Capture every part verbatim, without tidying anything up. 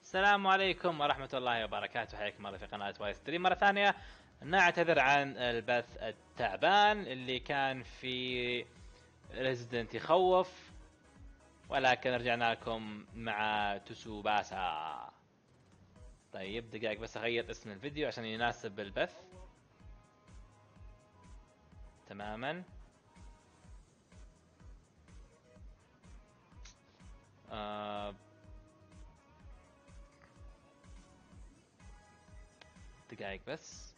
السلام عليكم ورحمة الله وبركاته، حياكم الله في قناة واي ستريم مرة ثانية. نعتذر عن البث التعبان اللي كان في ريزيدنت يخوف، ولكن رجعنا لكم مع تسوباسا. طيب دقائق بس اغير اسم الفيديو عشان يناسب البث تماما. آه دقائق بس.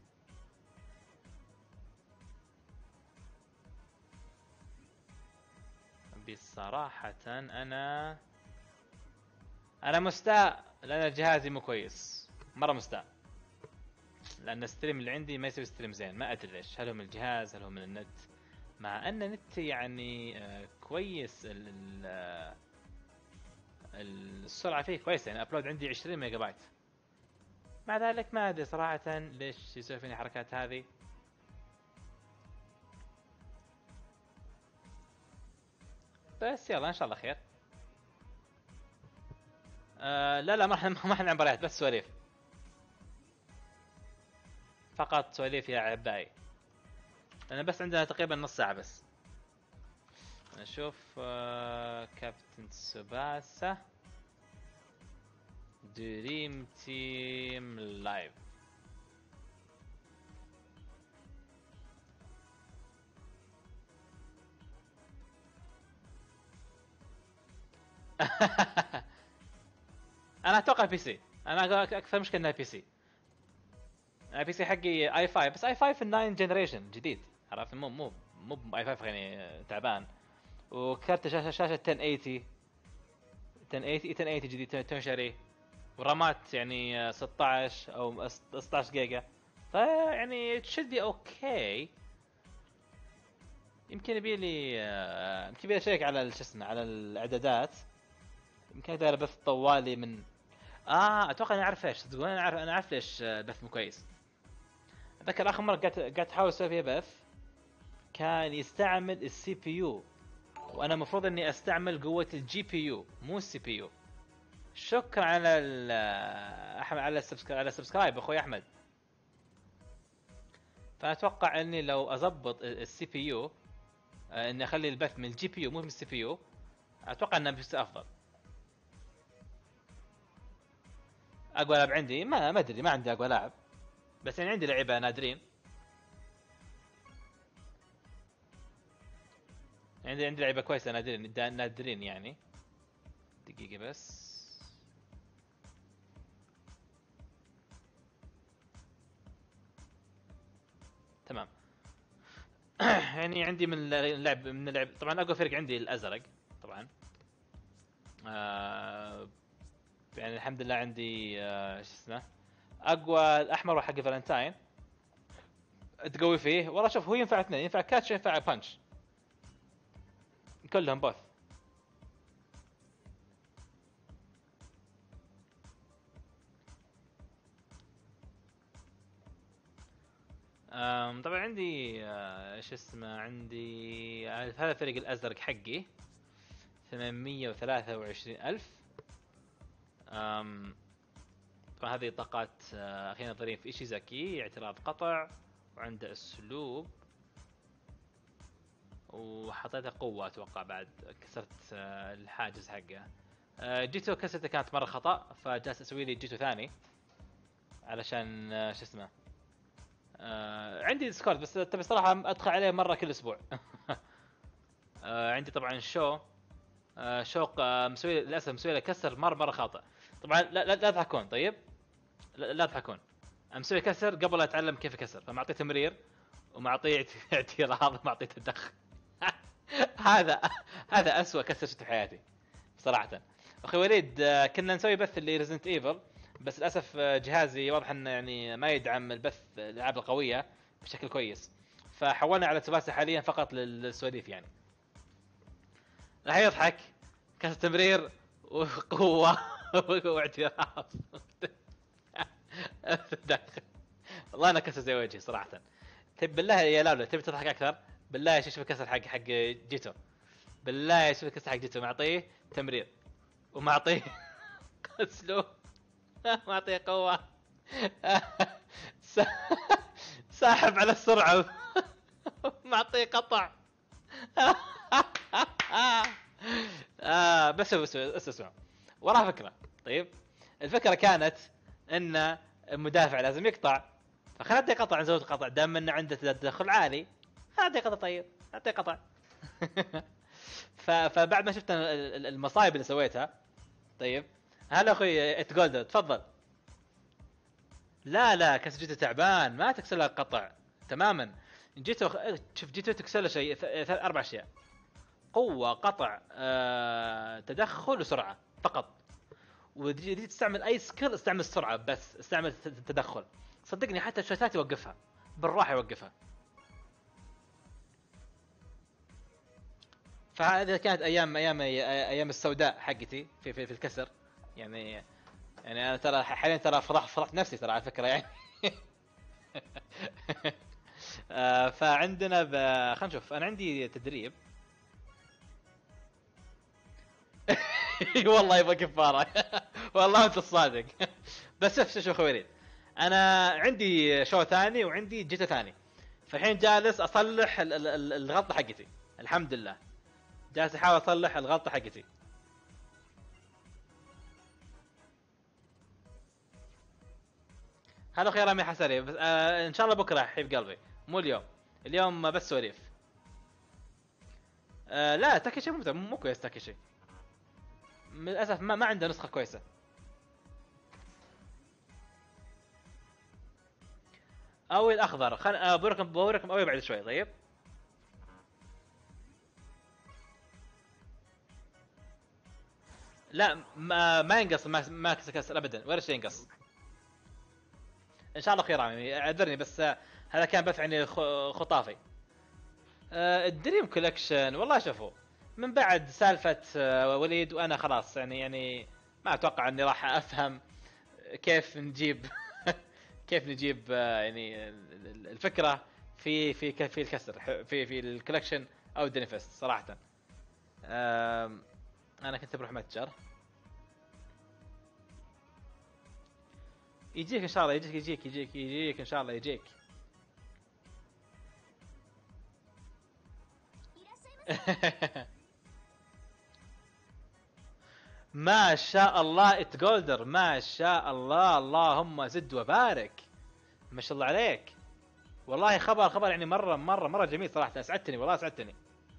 بصراحة انا انا مستاء لان جهازي مو كويس، مرة مستاء، لان الستريم اللي عندي ما يسوي ستريم زين. ما ادري ليش، هل هو من الجهاز هل هو من النت، مع ان النت يعني آه كويس. ال ال آه، السرعة فيه كويسة، يعني ابلود عندي عشرين ميجا بايت. مع ذلك ما ادري صراحة ليش يسوي فيني الحركات هذه. بس يلا ان شاء الله خير. آه لا لا ما احنا ما احنا مباريات، بس سواليف فقط، سواليف يا عباي. لان بس عندنا تقريبا نص ساعة بس. نشوف آه كابتن سوباسا دريم تيم لايف. انا اتوقع بي سي. انا اكثر مشكله انها بي سي. انا بي سي حقي اي خمسة، بس اي خمسة في الناين جنريشن جديد، عرفت؟ مو مو مو اي خمسة يعني تعبان. وكارت شاشه شاشه عشرة ثمانين عشرة ثمانين عشرة ثمانين جديد تنشري، ورامات يعني ستة عشر او ستة عشر جيجا. فيعني تشد بي اوكي. يمكن يبي لي يمكن يبي لي اشيك على شو اسمه، على الاعدادات. يمكن اقدر بث طوالي من اه اتوقع انا اعرف ايش تقول. انا عارف انا عارف ليش بث مو كويس. اتذكر اخر مره قاعد قاعد احاول اسوي فيها بث كان يستعمل السي بي يو، وانا المفروض اني استعمل قوه الجي بي يو مو السي بي يو. شكرا على ال احمد على السبسكرايب، على السبسكرايب اخوي احمد. فاتوقع اني لو اضبط السي بي يو، اني اخلي البث من الجي بي يو مو من السي بي يو، اتوقع انه بيصير افضل. اقوى لاعب عندي ما ما ادري، ما عندي اقوى لاعب، بس يعني عندي لعيبه نادرين. عندي عندي لعيبه كويسه نادرين نادرين يعني. دقيقه بس. تمام. يعني عندي من اللعب من اللعب طبعا اقوى فريق عندي الازرق طبعا. آه يعني الحمد لله عندي آه شو اسمه اقوى الاحمر حق فالنتاين. تقوي فيه والله. شوف هو ينفع اثنين، ينفع كاتش ينفع بانش، كلهم بوث. طبعا عندي آه شو اسمه عندي هذا الفريق الازرق حقي ثمانمية وثلاثة وعشرين ألف. طبعا هذه طاقات آه اخيرا ظهرين في ايشيزاكي، اعتراض قطع، وعنده اسلوب، وحطيته قوة اتوقع بعد كسرت آه الحاجز حقه. آه جيتو كسرته كانت مرة خطأ، فجالس اسوي لي جيتو ثاني علشان آه شو اسمه آه عندي ديسكورد، بس تبي صراحة ادخل عليه مرة كل اسبوع. آه عندي طبعا شو آه شوق آه مسوي للاسف مسوي له كسر مرة مرة خاطئ. طبعا لا لا, لا تضحكون. طيب لا, لا تضحكون. مسوي كسر قبل لا اتعلم كيف اكسر، فمعطيه تمرير ومعطيه اعتراض ومعطيه تدخل. هذا هذا اسوء كسر شفته في حياتي صراحه. اخي وليد آه، كنا نسوي بث اللي ريزنت ايفل، بس للاسف آه، جهازي واضح انه يعني ما يدعم البث الالعاب القويه بشكل كويس، فحولنا على تباسة حاليا فقط للسواليف يعني. راح يضحك كسر تمرير وقوه واعتراض. تدخل. والله انا كسر زي وجهي صراحه. تبي بالله يا لاولو تبي تضحك اكثر؟ بالله شوف الكسر حق حق جيتو. بالله شوف الكسر حق جيتو، معطيه تمرير ومعطيه اسلوب معطيه قوه. س- ساحب على السرعه. معطيه قطع. آه بس بس بس اسمع، وراها فكره. طيب الفكره كانت ان المدافع لازم يقطع، فخلنا نعطيه قطع، نزود قطع دام انه عنده تدخل عالي، خلنا نعطيه قطع. طيب نعطيه قطع. ف- فبعد ما شفت ال- ال- المصايب اللي سويتها، طيب هلا اخوي ات جولد تفضل. لا لا كاس جيتو تعبان، ما تكسر له قطع تماما. جيتو شوف، جيتو تكسر له شيء ث- ث- اربع اشياء: قوه، قطع، آه، تدخل، وسرعه فقط. وتجي تستعمل اي سكيل استعمل السرعه بس، استعمل ت- التدخل. صدقني حتى الشوتات يوقفها بالراحه، يوقفها. فهذه كانت ايام ايام ايام السوداء حقتي في في, في الكسر يعني. يعني انا ترى حاليا ترى فرحت فرحت نفسي ترى على فكره يعني. آه، فعندنا ب... خلينا نشوف، انا عندي تدريب. والله يبغى كفاره. والله انت الصادق. بس شوف شوف خويرين، انا عندي شو ثاني وعندي جيتا ثاني، فالحين جالس اصلح ال- ال- ال- الغلطه حقتي. الحمد لله جالس احاول اصلح الغلطه حقتي. هلا اخوي رامي حسري، بس آه ان شاء الله بكره حبيب قلبي، مو اليوم. اليوم بس سواليف. آه لا تاكيشي مو مو كويس تاكيشي، للاسف ما, ما عنده نسخه كويسه. او الاخضر، خل آه بوريكم بوريكم اوي بعد شوي. طيب لا ما, ما ينقص، ما ما كسر ابدا ولا شيء ينقص. ان شاء الله خير عمي، اعذرني بس آه، هذا كان بث عني خ- خطافي. آه، الدريم كولكشن والله شوفوا، من بعد سالفه آه، وليد وانا خلاص يعني يعني ما اتوقع اني راح افهم كيف نجيب. كيف نجيب آه، يعني الفكره في في ك- في الكسر في في الكولكشن او الدنيفست صراحه. آم، انا كنت بروح متجر. يجيك ان شاء الله، يجيك يجيك يجيك يجيك ان شاء الله يجيك. ما شاء الله اتجولدر، ما شاء الله، اللهم زد وبارك، ما شاء الله عليك. والله خبر خبر يعني مره مره مره جميل صراحه، اسعدتني والله اسعدتني.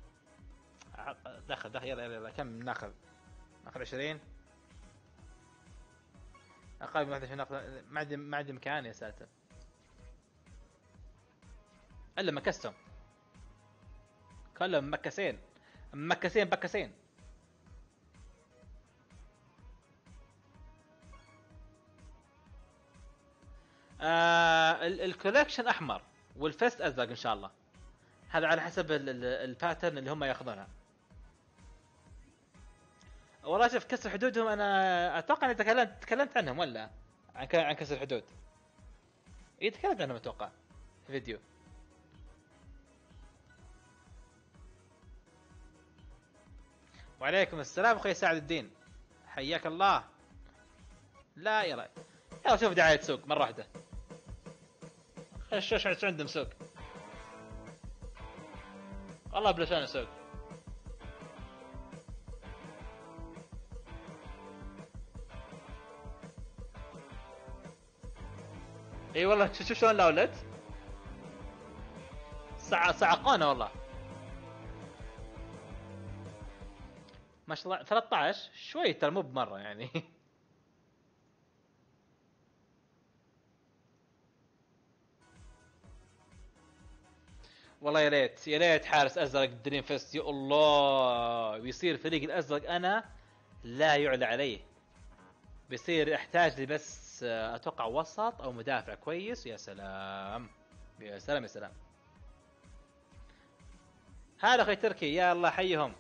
دخل دخل يلا يلا, يلا. كم ناخذ؟ ناخذ عشرين. اقل من واحد وعشرين ناخذ. ما عندي ما عندي مكان يا ساتر، الا مكستهم كلهم مكسين، مكسين بكسين. آه الكولكشن احمر والفيست ازرق ان شاء الله. هذا على حسب الباترن اللي هم ياخذونها. والله شوف كسر حدودهم، انا اتوقع اني تكلمت تكلمت عنهم ولا عن ك- عن كسر الحدود. اي تكلمت عنهم اتوقع في فيديو. وعليكم السلام اخوي سعد الدين، حياك الله. لا يلا يلا شوف دعاية سوق مرة واحدة. ايش ايش ايش عندهم سوق؟ والله بلشان سوق. اي والله شوف شوف شلون الاولد صع صعقونا والله. ما شاء الله ثلاثة عشر شوي ترى مو بمرة يعني. والله يا ريت يا ريت حارس ازرق دريم فيست، يا الله ويصير فريق الازرق انا لا يعلى عليه. بيصير احتاج لي بس آه، اتوقع وسط او مدافع كويس. يا سلام يا سلام يا سلام. هذا اخوي تركي، يا الله حيهم.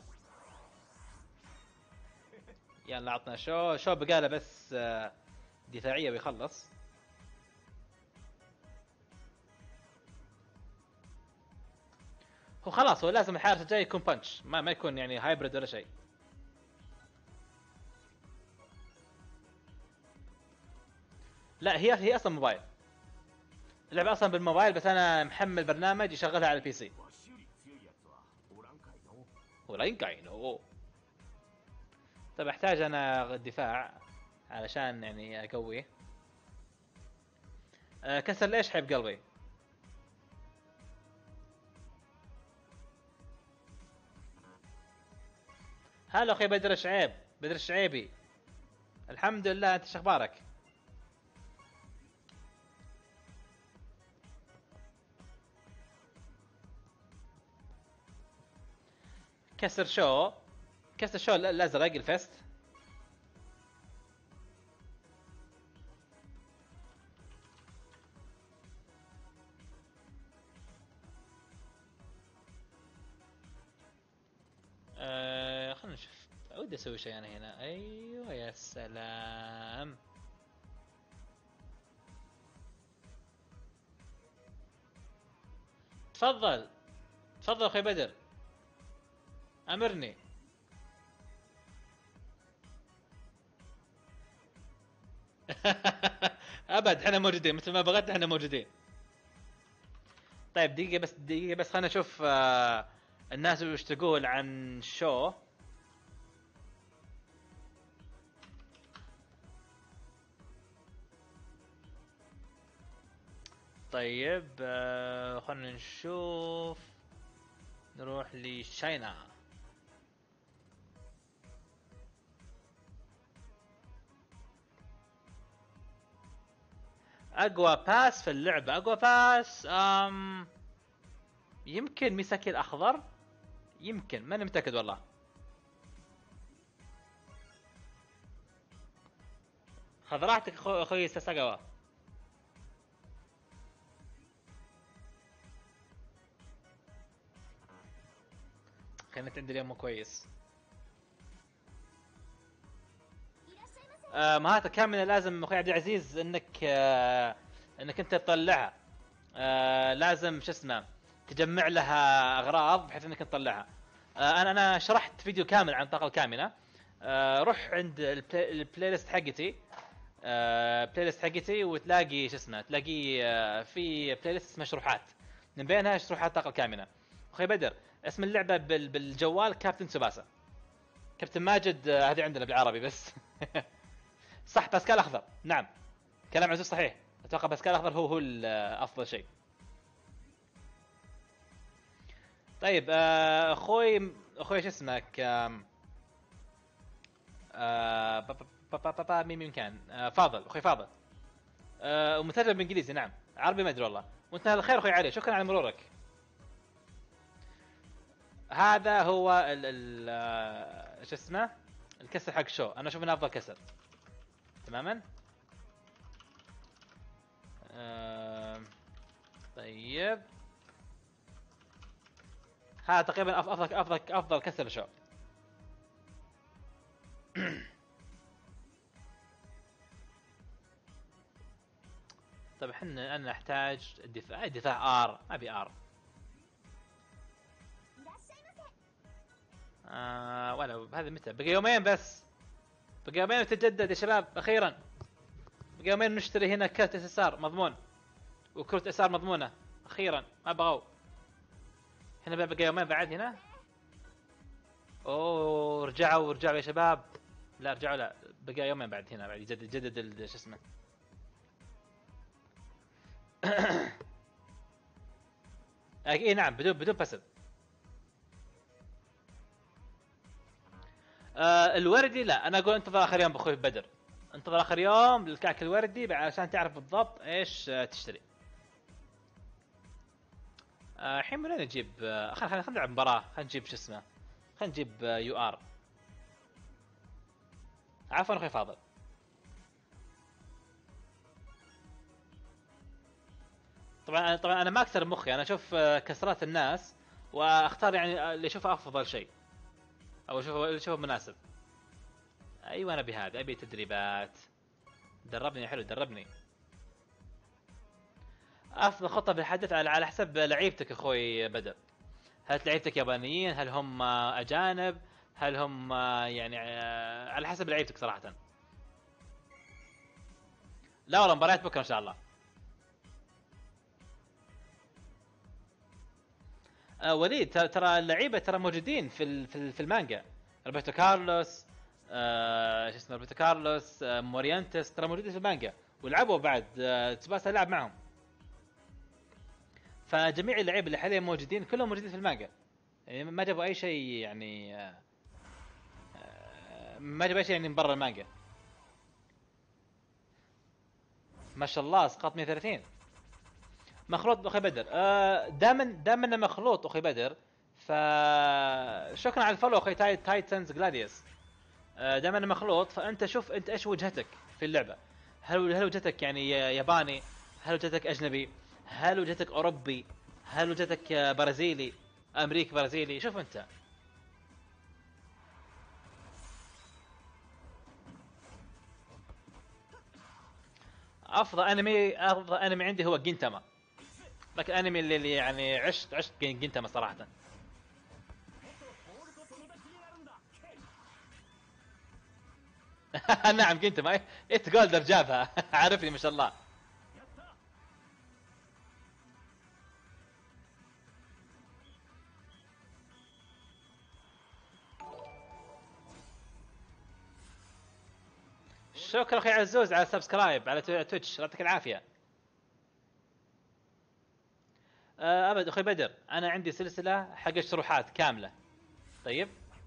يلا عطنا شو شو بقاله بس آه، دفاعيه ويخلص. هو خلاص هو لازم الحارس الجاي يكون بانش، ما ما يكون يعني هايبرد ولا شيء. لا هي هي اصلا موبايل. اللعبه اصلا بالموبايل، بس انا محمل برنامج يشغلها على البي سي. ورينكاينو. طيب احتاج انا دفاع علشان يعني اقويه. أه كسر ليش حب قلبي. هلا اخوي بدر الشعيب، بدر الشعيبي. الحمد لله، انت شخبارك؟ كسر شو، كسر شو الازرق الفست. أه خلنا نشوف. ودي اسوي شيء انا هنا. ايوه يا سلام. تفضل تفضل اخوي بدر، امرني. ابد احنا موجودين، مثل ما بغيت احنا موجودين. طيب دقيقة بس، دقيقة بس، خلنا نشوف آه الناس وش تقول عن شو. طيب آه خلنا نشوف. نروح لشاينا. اقوى باس في اللعبة، اقوى باس أم يمكن ميساكي الاخضر، يمكن ماني متأكد والله. خذ راحتك أخو- اخوي ساساغاوا. كانت عندي اليوم مو كويس. آه مهارتك كاملة لازم اخوي عبد العزيز انك آه انك انت تطلعها. آه لازم شو اسمه تجمع لها اغراض بحيث انك تطلعها. آه انا انا شرحت فيديو كامل عن الطاقه الكامنه. آه روح عند البلاي, البلاي ليست حقتي. آه بلاي ليست حقتي وتلاقي شو اسمه تلاقي آه في بلاي ليست مشروحات، من بينها شروحات الطاقه الكامنه. اخوي بدر، اسم اللعبه بال بالجوال كابتن سباسة. كابتن ماجد آه هذه عندنا بالعربي بس. صح باسكال اخضر، نعم كلام عزوز صحيح. اتوقع باسكال اخضر هو هو افضل شيء. طيب آه، اخوي اخوي شو اسمك آم، آه، با- با- با- با- با- با- مين مين كان آه، فاضل، اخوي فاضل. آه، ومترجم بالانجليزي نعم، عربي ما ادري والله. وانت على خير اخوي علي، شكرا على مرورك. هذا هو ال ال آه، شو اسمه الكسر حق شو، انا اشوف انه افضل كسر تماما. آه، طيب هذا تقريبا أف- افضل افضل افضل كسر شو. طيب احنا انا نحتاج الدفاع، دفاع ار، ابي ار. آه ولا هذا متى؟ بقى يومين بس، بقى يومين وتجدد يا شباب اخيرا. بقى يومين نشتري هنا كرت اس اس ار مضمون، وكرت اس ار مضمونه اخيرا، ما بغوا. احنا بقى يومين بعد هنا. اوه رجعوا رجعوا يا شباب. لا رجعوا، لا بقى يومين بعد هنا، بعد يجدد يجدد شو اسمه. اي نعم بدون بدون باسف. آه الوردي لا، انا اقول انتظر اخر يوم باخوي بدر. انتظر اخر يوم للكعك الوردي عشان تعرف بالضبط ايش آه تشتري. آه، الحين من وين نجيب آه، خلينا خلينا نلعب مباراة، خلينا نجيب شو اسمه، خلينا نجيب آه، يو ار. عفوا اخوي فاضل. طبعا طبعا انا ما اكثر مخي، انا اشوف آه، كسرات الناس واختار يعني آه، اللي اشوفه افضل شيء، او اشوفه اللي اشوفه مناسب. ايوه انا بهذا ابي تدريبات. دربني يا حلو دربني. افضل خطة بالحدث على على حسب لعيبتك اخوي بدر. هل لعيبتك يابانيين، هل هم آه، اجانب، هل هم آه، يعني آه، على حسب لعيبتك صراحة. لا والله مباريات بكره ان شاء الله. آه وليد ترى ترى اللعيبه ترى موجودين في ال- في ال- في المانجا. روبرتو كارلوس، آه شو اسمه، روبرتو كارلوس، آه مورينتس، ترى موجودين في المانجا ولعبوا بعد. آه تسباسا لعب معهم. فجميع اللعيبه اللي حاليا موجودين كلهم موجودين في المانجا. يعني ما جابوا اي شيء يعني، آه آه، ما جابوا اي شيء يعني من برا المانجا. ما شاء الله اسقاط مية وثلاثين. مخلوط اخي بدر. آه دائما دائما انه مخلوط اخي بدر. ف شكرا على الفولو اخي تاي تايتنز جلاديوس. آه دائما انه مخلوط، فانت شوف انت ايش وجهتك في اللعبه. هل هل وجهتك يعني ياباني؟ هل وجهتك اجنبي؟ هل وجهتك اوروبي؟ هل وجهتك آه، برازيلي؟ امريكي برازيلي؟ شوف انت. افضل انمي افضل انمي عندي هو جينتاما. لكن الانمي اللي اللي يعني عشت عشت جينتاما صراحه. نعم جينتاما. ات جولدر جابها. عارفني ما شاء الله. شكرا اخي عزوز على السبسكرايب على تويتش، يعطيك العافيه. آه، ابد اخي بدر، انا عندي سلسله حق الشروحات كامله. طيب.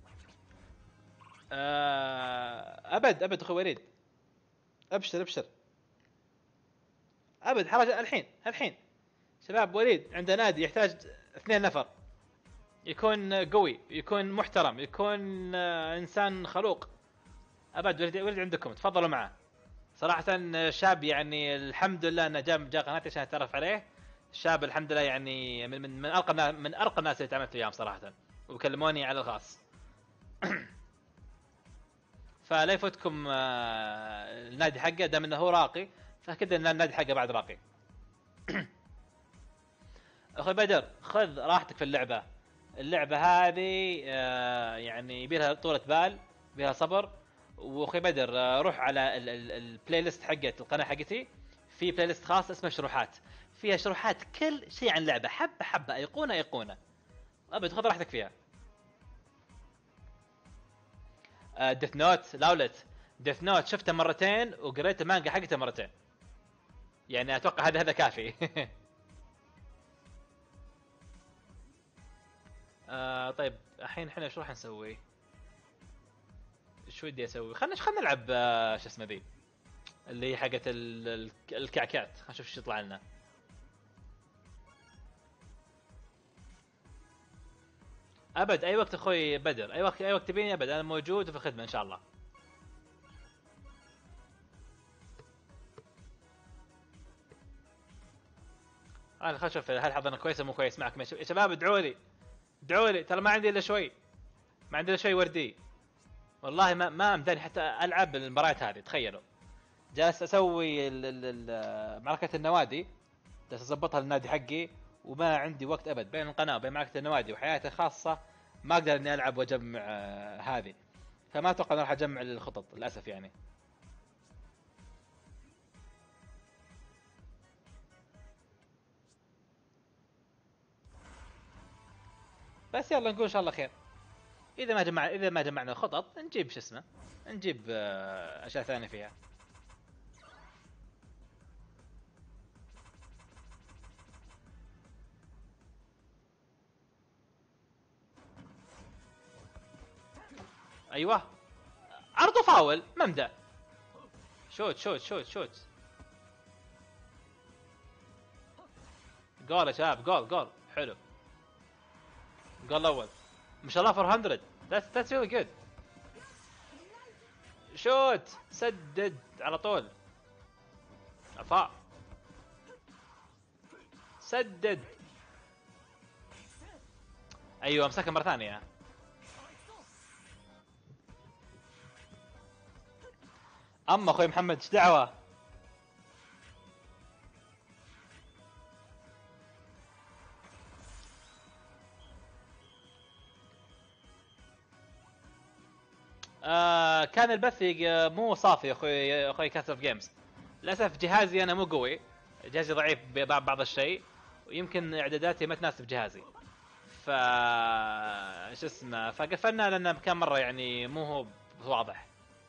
آه، ابد ابد اخي وليد. ابشر ابشر. ابد حرج الحين الحين. شباب وليد عنده نادي يحتاج اثنين نفر. يكون قوي، يكون محترم، يكون آه، انسان خلوق. ابد وليد, وليد عندكم تفضلوا معه. صراحة شاب يعني الحمد لله انه جاء جاء قناتي عشان اتعرف عليه. شاب الحمد لله يعني من من من ارقى من ارقى الناس اللي تعاملت وياهم صراحة. وكلموني على الخاص. فلا يفوتكم آه، النادي حقه دام انه هو راقي. فاكيد ان النادي حقه بعد راقي. اخوي بدر خذ راحتك في اللعبة. اللعبة هذه آه، يعني يبيلها طولة بال، يبيلها صبر. واخوي بدر آه، روح على ال- ال- البلاي ليست حقت القناة حقتي. في بلاي ليست خاص اسمه شروحات. فيها شروحات كل شيء عن اللعبة، حبة حبة، ايقونة ايقونة. ابد خذ راحتك فيها. ديث نوت لاولت. ديث نوت شفته مرتين وقريت المانجا حقته مرتين. يعني اتوقع هذا هذا كافي. آه طيب الحين احنا ايش راح نسوي؟ ايش ودي اسوي؟ خلنا خلنا نلعب آه شو اسمه ذي، اللي هي حقت ال- ال- الكعكات. خلنا نشوف ايش يطلع لنا. ابد اي وقت اخوي بدر، اي وقت اي وقت تبيني ابد انا موجود وفي الخدمه ان شاء الله. انا خل اشوف هل حظنا كويس او مو كويس معكم يا شباب. ادعوا لي ادعوا لي، ترى ما عندي الا شوي. ما عندي الا شوي وردي. والله ما ما امداني حتى العب المباريات هذه، تخيلوا. جالس اسوي ال- ال- ال- معركه النوادي. جالس اضبطها للنادي حقي. وما عندي وقت ابد بين القناه وبين معركه النوادي وحياتي الخاصه. ما اقدر اني العب واجمع آه، هذه. فما اتوقع اني راح اجمع الخطط للاسف يعني. بس يلا نقول ان شاء الله خير. اذا ما جمع اذا ما جمعنا الخطط نجيب شو اسمه. نجيب آه، اشياء ثانيه فيها. ايوه. عرض فاول ممدى. شوت شوت شوت شوت. جول يا شباب، جول جول حلو. جول الاول. ما شاء الله أربعمية. that's that's really good. شوت سدد على طول. عفا. سدد. ايوه مسكها مره ثانيه. اما اخوي محمد ايش دعوه. آه كان البث يق- مو صافي يا اخوي يا اخوي كاسل اوف جيمز. للاسف جهازي انا مو قوي، جهازي ضعيف ببعض بعض الشيء، ويمكن اعداداتي ما تناسب جهازي. ف شو اسمه، فقفلنا لانه كان مره يعني مو هو واضح.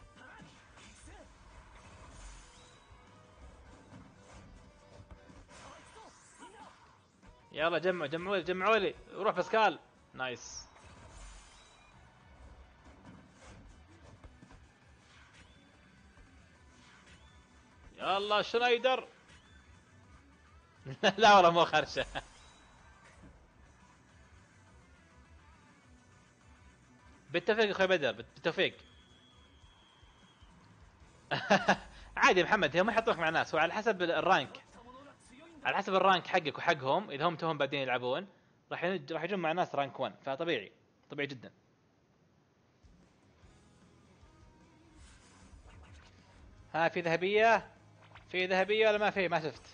يلا جمعوا جمعوا لي جمعوا لي، روح باسكال. نايس. يلا شرايدر. لا والله مو خرشه. بالتوفيق اخوي بدر، بالتوفيق. عادي يا محمد، هم ما يحطوك مع ناس، هو على حسب الرانك، على حسب الرانك حقك وحقهم. اذا هم توهم بادين يلعبون راح ينج... راح يجون مع ناس رانك واحد، فطبيعي، طبيعي جدا. ها في ذهبيه؟ في ذهبيه ولا ما في؟ ما شفت.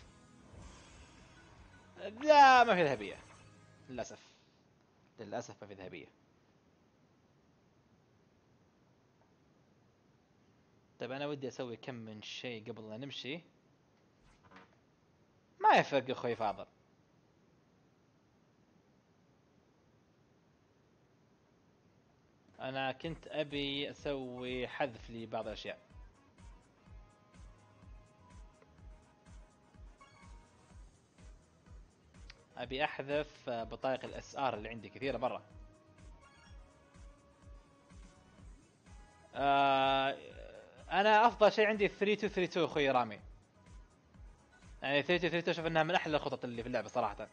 لا ما في ذهبيه للاسف، للاسف ما في ذهبيه. طيب انا ودي اسوي كم من شيء قبل لا نمشي. ما يفرق اخوي فاضل. انا كنت ابي اسوي حذف لبعض الاشياء. ابي احذف بطايق الاس ار اللي عندي كثيره مره. آه انا افضل شيء عندي ثلاثة اثنين ثلاثة اثنين اخوي رامي. يعني ثلاثة اثنين ثلاثة اشوف انها من احلى الخطط اللي في اللعبه صراحه.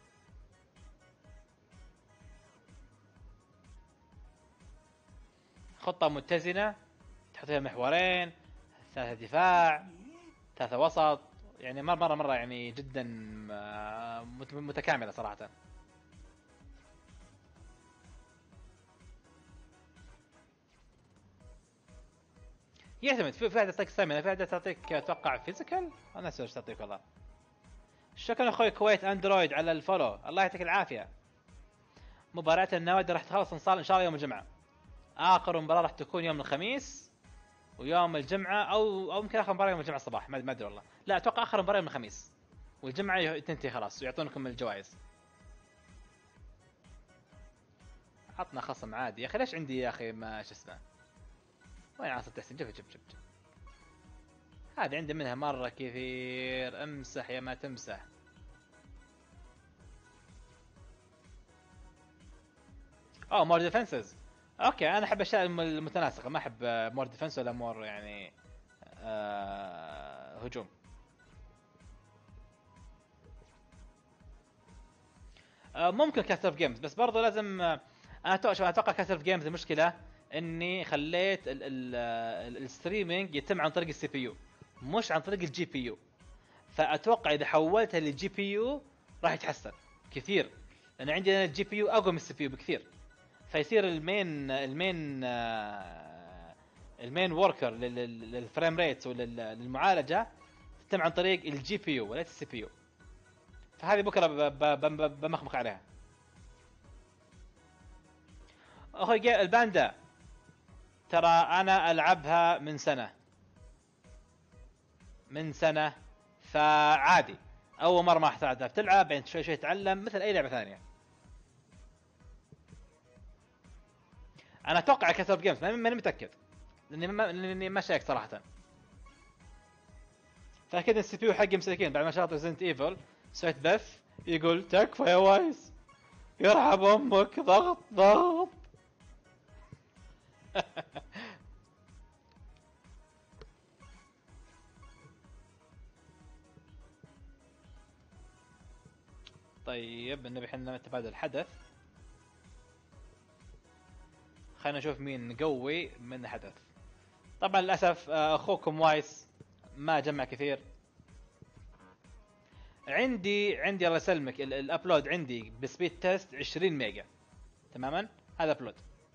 خطه متزنه، تحط فيها محورين، ثلاثه دفاع، ثلاثه وسط، يعني مره مره مره يعني جدا آه، متكامله صراحه. يعتمد، في في واحده تعطيك ستامina، في واحده تعطيك اتوقع فيزيكال، انا ناسي ايش تعطيك والله. شكرا اخوي كويت اندرويد على الفولو، الله يعطيك العافيه. مباراة النوادي راح تخلص ان صار ان شاء الله يوم الجمعة. اخر مباراة راح تكون يوم الخميس، ويوم الجمعة او او يمكن اخر مباراة يوم الجمعة الصباح، ما ما ادري والله. لا اتوقع اخر مباراة يوم الخميس، والجمعة تنتهي خلاص ويعطونكم الجوائز. عطنا خصم عادي يا اخي، ليش عندي يا اخي ما شو اسمه؟ وين عنصر تحسين؟ جف جف جف جف. هذه عندي منها مرة كثير، امسح يا ما تمسح. اوه مور ديفنسز. اوكي انا احب الاشياء المتناسقة، ما احب مور ديفنس ولا مور يعني آه هجوم. آه، ممكن كاست اوف جيمز، بس برضه لازم آه، انا اتوقع اتوقع كاست اوف جيمز المشكله اني خليت ال- ال- آه، الستريمينج يتم عن طريق السي بي يو، مش عن طريق الجي بي يو. فاتوقع اذا حولتها للجي بي يو راح يتحسن كثير، لان عندي انا الجي بي يو اقوى من السي بي يو بكثير. فيصير المين المين آه، المين وركر للفريم ريت وللمعالجه تتم عن طريق الجي بي يو وليس السي بي يو. فهذه بكره ب- ب- ب- بمخمخ عليها. اخوي جا- الباندا، ترى انا العبها من سنه، من سنه، فعادي. اول مره ما احتاج تلعب، بعدين شوي شوي تتعلم مثل اي لعبه ثانيه. انا اتوقع كسر جيمز، ماني متاكد لاني ما لاني ما شايك صراحه. فاكيد السي بي يو حقي مساكين، بعد ما شغلت ريزنت ايفل سويت بث يقول تكفى يا وايس، يرحم امك، ضغط ضغط. طيب نبي احنا نتفادى الحدث، خلينا نشوف مين نقوي من حدث. طبعا للاسف آه، اخوكم وايس ما جمع كثير. عندي عندي الله يسلمك ال- الابلود عندي بسبيد تيست عشرين ميجا تماما، هذا ابلود.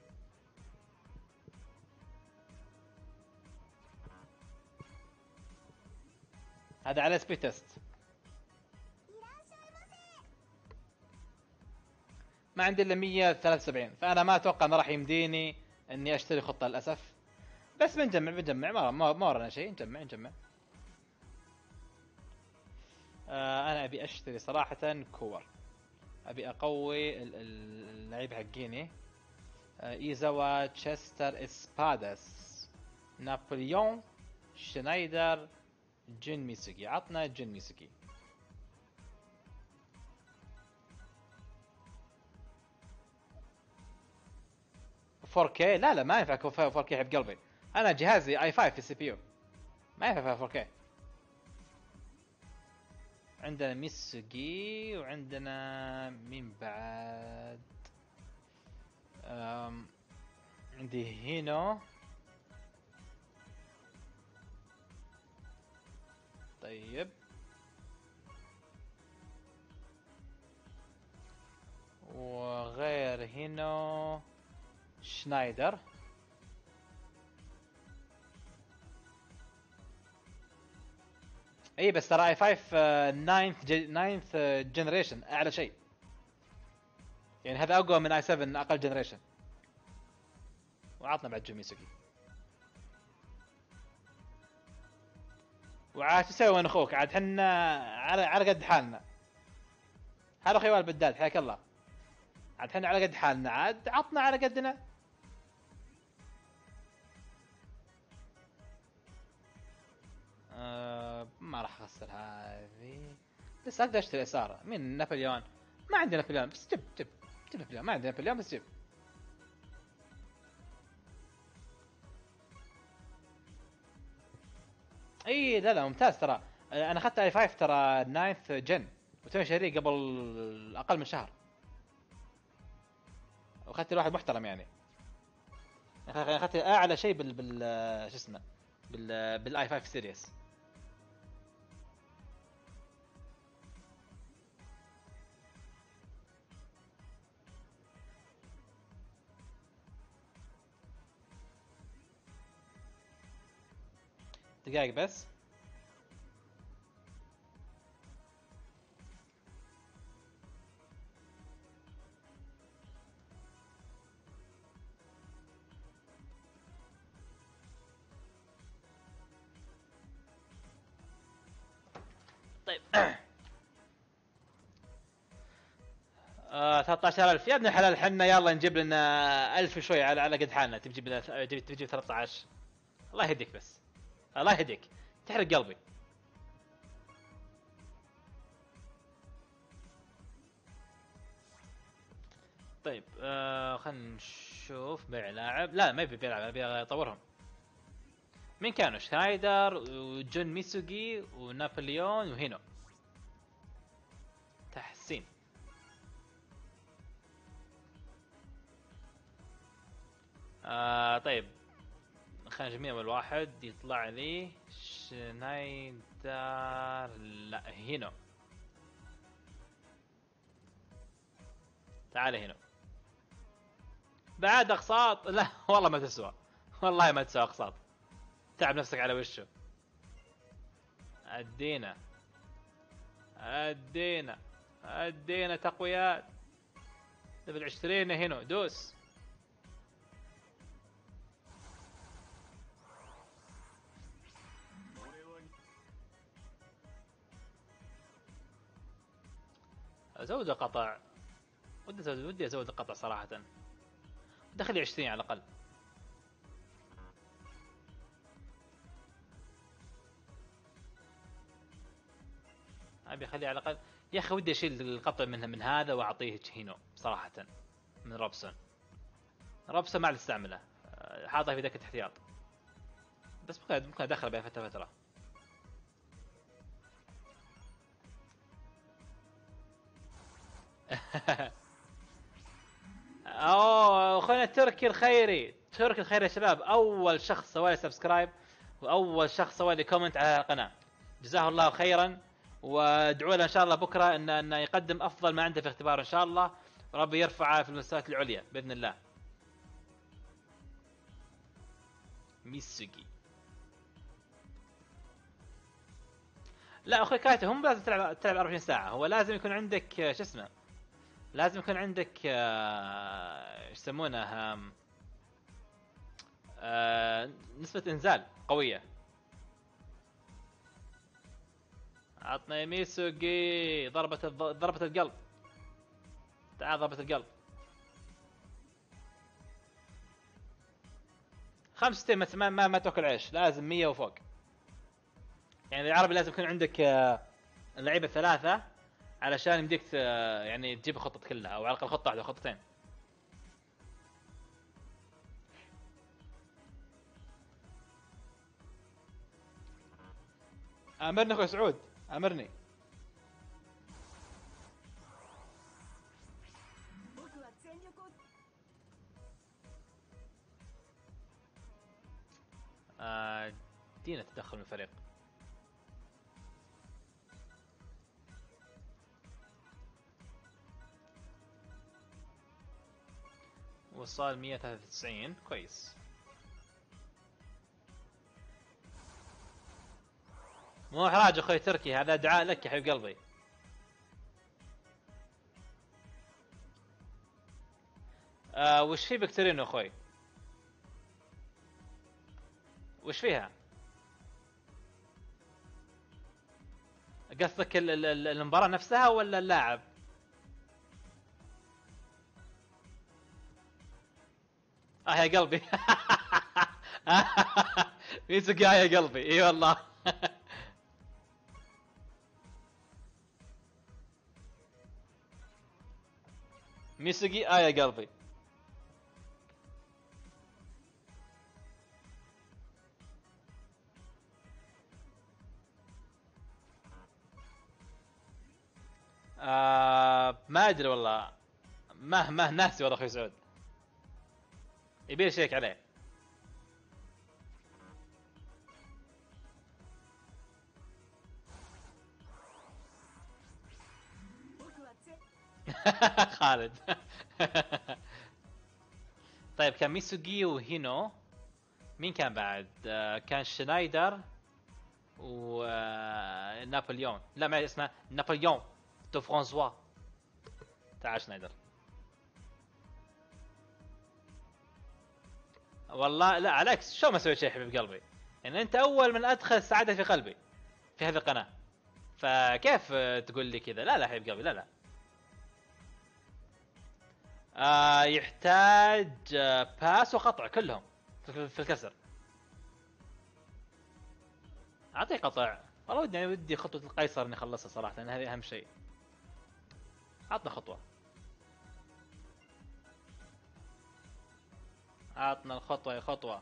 هذا على سبيد تيست، ما عندي الا مية وثلاثة وسبعين، فانا ما اتوقع انه راح يمديني اني اشتري خطه للاسف. بس بنجمع بنجمع ما ما ما ورانا شيء، نجمع نجمع. آه انا ابي اشتري صراحة كور، ابي اقوي ال- ال- اللعيب حقيني. آه ايزاوا، تشستر، اسبادس، نابليون، شنايدر، جين ميسوكي. عطنا جين ميسوكي. فور كيه؟ لا لا ما ينفع فور كيه حب قلبي. انا جهازي اي خمسة في السي بي يو، ما ينفع فور كيه. عندنا ميسوغي، وعندنا مين بعد؟ أم... عندي هينو. طيب وغير هينو شنايدر. اي بس ترى اي خمسة ناينث ناينث جنريشن اعلى شيء، يعني هذا اقوى من اي سبعة اقل جنريشن. وعطنا بعد جيميسوكي. وعاد شو تسوي وين اخوك؟ عاد حنا على على قد حالنا. هلا اخوي والبداد حياك الله. عاد حنا على قد حالنا، عاد عطنا على قدنا. أه ما راح اخسر هذه. بس اقدر اشتري اساره. مين؟ نابليون. ما عندي نابليون بس جيب جيب جيب نابليون. ما عندي نابليون بس جيب. اي لا لا ممتاز ترى. انا اخذت اي خمسة ترى ناينث جن، وتوني شاريه قبل اقل من شهر، واخذت الواحد محترم يعني. اخذت اعلى شيء بال بال شو اسمه، بال بالاي خمسة سيريس. دقائق بس. طيب آه ثلاثة عشر ألف يا ابن الحلال. حنا يلا نجيب لنا ألف شوي على على قد حالنا. تبي تجيب لنا تبي تجيب ثلاثة عشر؟ الله يهديك بس، الله يهديك، تحرق قلبي. طيب آه خلينا نشوف بيع لاعب. لا ما يبي بيع لاعب، ابي اطورهم. مين كانوا؟ شنايدر وجون ميسوغي ونابليون وهينو. تحسين. آه طيب خلينا نجيب مين اول واحد يطلع لي. شنايدر. لا هينو. تعال هنا. بعد اقساط؟ لا والله ما تسوى، والله ما تسوى اقساط. تعب نفسك على وشه. ادينا ادينا ادينا تقويات. ليفل عشرين هنا دوس. ازود القطع. ودي ازود ودي ازود القطع صراحة. دخلي عشرين على الاقل. ابي اخليه على الاقل. يا اخي ودي اشيل القطع من من هذا واعطيه هينو صراحة. من روبسون. روبسون ما عاد استعمله، حاطه في دكة احتياط. بس ممكن ممكن ادخله بين فترة فترة. اوه اخونا التركي الخيري. تركي الخيري يا شباب اول شخص سوى لي سبسكرايب، واول شخص سوى لي كومنت على القناه. جزاه الله خيرا. وادعوا له ان شاء الله بكره ان انه يقدم افضل ما عنده في اختبار ان شاء الله. ربي يرفعه في المستويات العليا باذن الله. ميسوغي. لا اخوي كايتو هم لازم تلعب تلعب أربعة وعشرين ساعه. هو لازم يكون عندك آه، شو اسمه، لازم يكون عندك آه، ايش يسمونه آم، آه، نسبه انزال قويه. عطني ميسوغي. ضربة الض... ضربة القلب. تعال ضربة القلب. خمسة وستين ما ما, ما تاكل عيش، لازم مية وفوق. يعني العربي لازم يكون عندك اللعيبة ثلاثة علشان يمديك يعني تجيب الخطة كلها، او على الاقل خطة واحدة خطتين. امرني اخوي سعود، امرني. آه دينا تدخل من الفريق. وصل مية وثلاثة وتسعين كويس. مو احراج اخوي تركي، هذا دعاء لك يا حبيب قلبي. آه وش في بكتيرينو اخوي؟ وش فيها؟ قصدك ال- ال- ال- المباراة نفسها ولا اللاعب؟ اه يا قلبي. ميسوكي اه يا قلبي، اي والله. ميسوكي اه يا قلبي. آه ما ادري والله. ما ما ناسي والله اخوي سعود. يبي شيك عليه. خالد. طيب كان ميسوغي وهينو. مين كان بعد؟ آه كان شنايدر ونابليون. لا ما اسمه نابليون دو فرانسوا. تعال شنايدر. والله لا عليك، شو ما سويت شيء حبيب قلبي. يعني انت اول من ادخل السعاده في قلبي في هذه القناه، فكيف تقول لي كذا؟ لا لا حبيب قلبي، لا لا. آه يحتاج آه باس وقطع كلهم في الكسر. اعطيه قطع. والله ودي يعني ودي خطوه القيصر اني اخلصها صراحه، لان هذه اهم شيء. عطنا خطوه. عطنا الخطوه يا خطوه.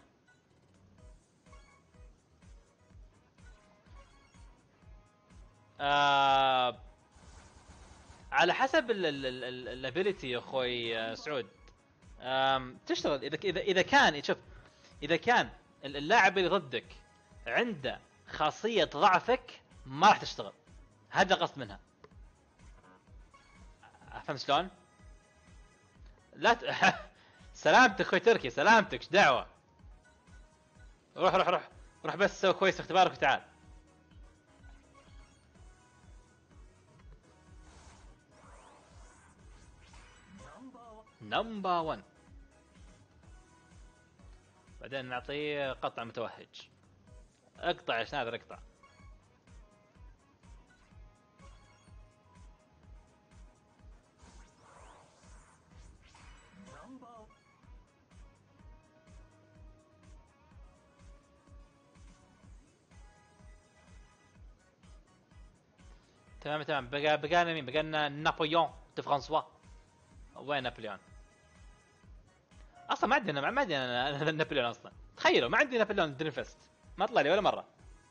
آه على حسب الابيلتي يا اخوي آه، سعود. آم، تشتغل اذا اذا اذا كان شوف، اذا كان اللاعب اللي ضدك عنده خاصيه ضعفك ما راح تشتغل. هذا قصد منها. فهمت شلون؟ لا ت... سلامتك اخوي تركي، سلامتك، ايش دعوه. روح روح روح روح بس سوي كويس اختبارك وتعال. نمبر واحد. بعدين نعطيه قطع متوهج. اقطع يا شناذر اقطع. تمام تمام. بقى بقى مين؟ بقى لنا نابليون دو فرانسوا. وين نابليون؟ اصلا ما عندنا ما عندنا نابليون اصلا. تخيلوا ما عندي نابليون دريفست. ما طلع لي ولا مره.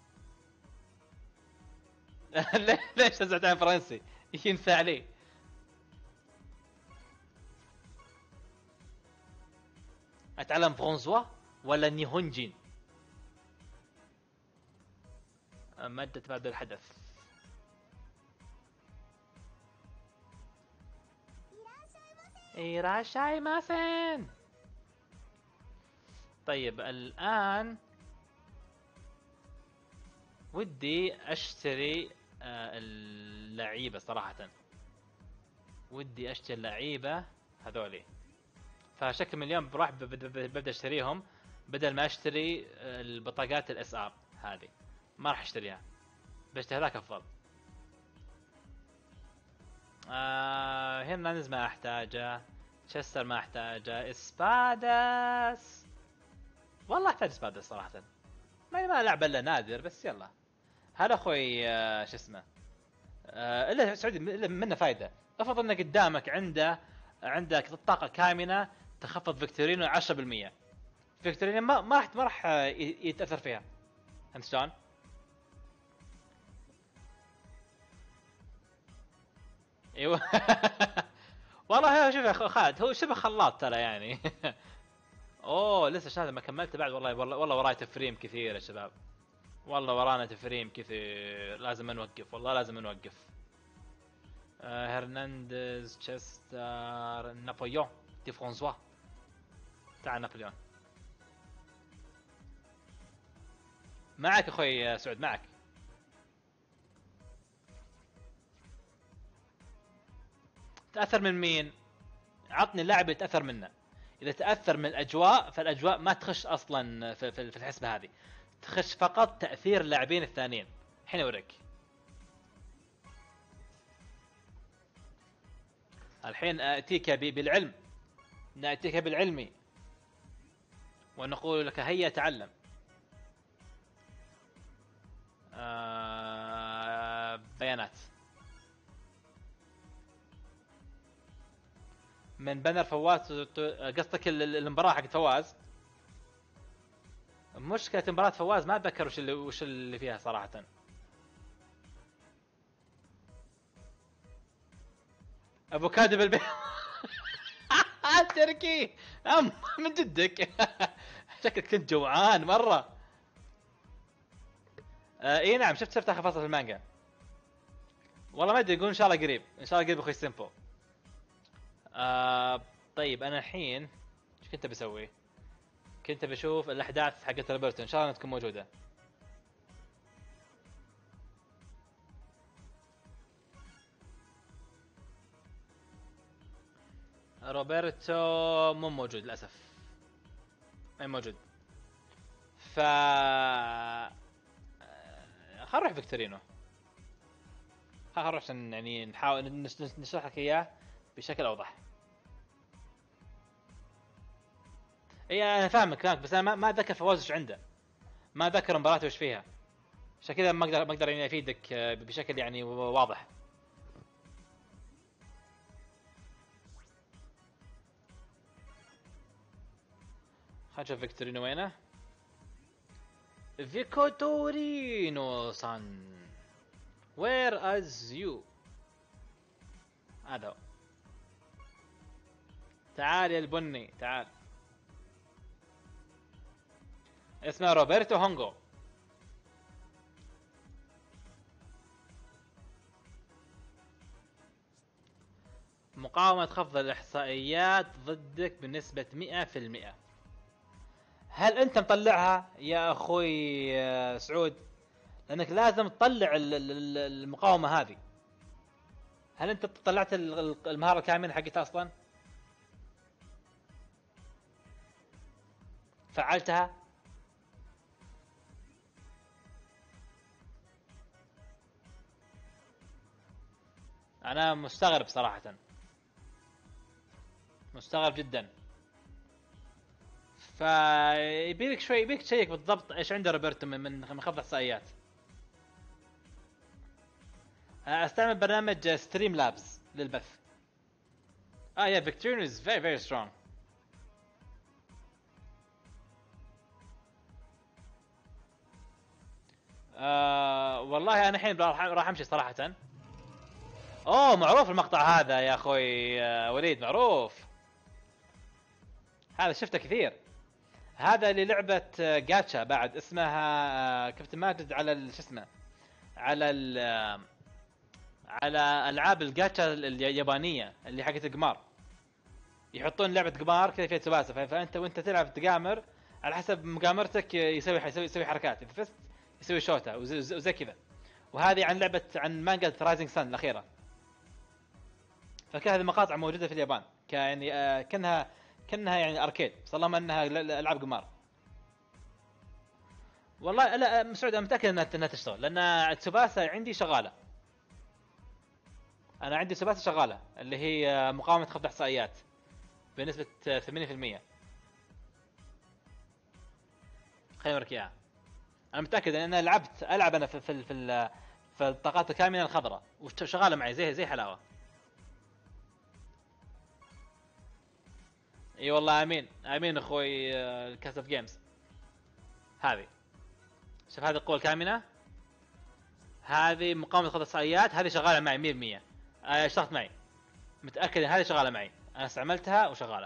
ليش نزعت عن فرنسي؟ ينفع لي. اتعلم فرنسوا ولا نيهونجين؟ مادة بعد الحدث. إيراشاي ماسن. طيب الآن ودي أشتري آه، اللعيبة صراحة. ودي أشتري اللعيبة هذولي. فشكل من اليوم بروح ب- ب- ب- ببدأ أشتريهم بدل ما أشتري آه، البطاقات الإس آر هذه. ما راح أشتريها، بشتري هذاك أفضل. آه هيرنانديز ما احتاجه. تشستر ما احتاجه. اسبادس والله احتاج اسبادس صراحه. ما ما لعب الا نادر بس يلا. هذا اخوي آه شو اسمه. آه الا سعودي الا منه فايده. افرض انك قدامك عنده عندك طاقه كامنه تخفض فيكتورينو عشرة بالمية. فيكتورينو ما ما راح ما راح آه، يتاثر فيها. فهمت شلون؟ ايوه. والله هو شوف يا خالد هو شبه خلاط ترى يعني. اوه لسه شاهد ما كملت بعد والله والله, والله وراي تفريم كثير يا شباب. والله ورانا تفريم كثير لازم نوقف والله لازم نوقف. آه هرنانديز تشستر نابليون دي فرانسوا. تعال نابليون. معك اخوي سعود معك. تاثر من مين؟ عطني اللاعب يتاثر منه. اذا تاثر من الاجواء فالاجواء ما تخش اصلا في, في, في الحسبه هذه. تخش فقط تاثير اللاعبين الثانيين. الحين اوريك. الحين اتيك بالعلم. ناتيك بالعلم ونقول لك هيا تعلم. آه بيانات. من بنر فواز. قصدك المباراه حق فواز. مشكلة مباراة فواز ما اتذكر وش اللي وش اللي فيها صراحة. افوكادو بالبيت. تركي. أم من جدك. شكلك كنت جوعان مرة. آه اي نعم شفت شفت اخر فصل في المانجا. والله ما ادري يقول ان شاء الله قريب ان شاء الله قريب اخوي سيمبو. آه طيب انا الحين ايش كنت بسوي؟ كنت بشوف الاحداث حقت روبرتو ان شاء الله تكون موجودة. روبرتو مو موجود للاسف. ما موجود. ف خل نروح فيكتورينو. خل نروح عشان يعني نحاول نشرح لك اياه بشكل اوضح. اي انا فاهمك فاهمك بس انا ما ما اتذكر فواز ايش عنده. ما اتذكر مباراته ايش فيها. عشان كذا ما اقدر ما اقدر يعني افيدك بشكل يعني واضح. خلينا نشوف فيكتورينو وينه. فيكتورينو سان. وير از يو. هذا هو. تعال يا البني تعال. اسمه روبرتو هونغو. مقاومة خفض الإحصائيات ضدك بنسبة مئة في المئة. هل أنت مطلعها يا أخوي سعود؟ لأنك لازم تطلع المقاومة هذه. هل أنت طلعت المهارة الكاملة حقتها أصلا؟ فعلتها؟ أنا مستغرب صراحة. مستغرب جدا. فيبيلك شوي يبيك تشيك بالضبط ايش عنده روبرتو من من خفض احصائيات. استعمل برنامج ستريم لابس للبث. اه يا فيكتورينو از فيري فيري سترونج. والله انا الحين راح راح امشي صراحه. اوه معروف المقطع هذا يا اخوي آه وليد معروف. هذا شفته كثير. هذا للعبة جاتشا بعد اسمها كابتن ماجد على شو اسمه على على العاب الجاتشا اليابانيه اللي حقت القمار. يحطون لعبه قمار كذا فيها سباسه فانت وانت تلعب تقامر على حسب مقامرتك يسوي يسوي يسوي حركات اذا فزت يسوي شوطه وزي كذا. وهذه عن لعبه عن مانجا رايزنج سان الاخيره. فكان هذه المقاطع موجوده في اليابان كان آه كانها كانها يعني اركيد بس اللهم انها العاب قمار. والله لا مسعود انا متاكد انها تشتغل لان تسوباسا عندي شغاله. انا عندي سباسة شغاله اللي هي مقاومه خفض احصائيات بنسبه ثمانين بالمئة. خليني اوريك اياها. انا متاكد ان انا لعبت العب انا في في في, في الطاقات الكامنه الخضراء وشغاله معي زي زي حلاوه. اي والله امين امين اخوي كاسف جيمز. هذه شوف هذه القوه الكامنه، هذه مقاومه خطر احصائيات، هذه شغاله معي مية بالمية. آه، اشتغلت معي، متاكد ان هذه شغاله معي، انا استعملتها وشغاله.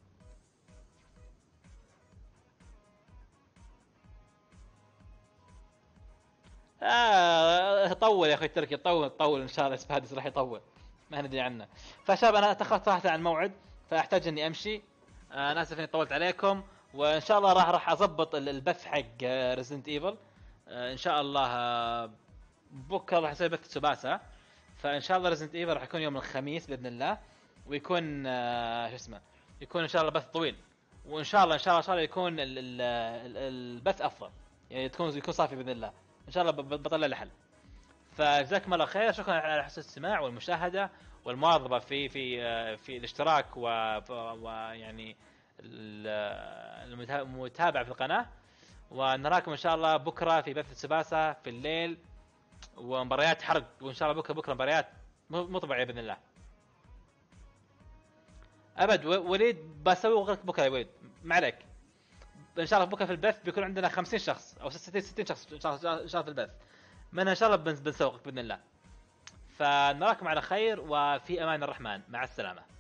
آه طول يا اخوي تركي، طول طول ان شاء الله سبادس راح يطول، ما ندري عنه. فشباب انا تاخرت صراحه عن الموعد فاحتاج اني امشي. آه، انا اسف اني طولت عليكم، وان شاء الله راح راح اضبط البث حق ريزدنت ايفل. ان شاء الله آه، بكره راح اسوي بث سباسة، فان شاء الله ريزدنت ايفل راح يكون يوم الخميس باذن الله، ويكون آه، شو اسمه، يكون ان شاء الله بث طويل، وان شاء الله ان شاء الله ان شاء الله يكون ال- ال- ال- البث افضل، يعني تكون يكون صافي باذن الله. ان شاء الله ب- ب- بطلع له حل. فجزاكم الله خير، شكرا على حسن الاستماع والمشاهده والمواظبه في في آه، في الاشتراك ويعني المتابعه في القناه. ونراكم ان شاء الله بكره في بث سباسة في الليل ومباريات حرق، وان شاء الله بكره بكره مباريات مو طبيعيه باذن الله. ابد و- وليد بسوي غيرك بكره يا وليد، ما عليك. ان شاء الله بكره في البث بيكون عندنا خمسين شخص او ستين ستين شخص ان شاء الله، إن شاء الله في البث منها ان شاء الله بنسوقك باذن الله. فنراكم على خير وفي امان الرحمن، مع السلامه.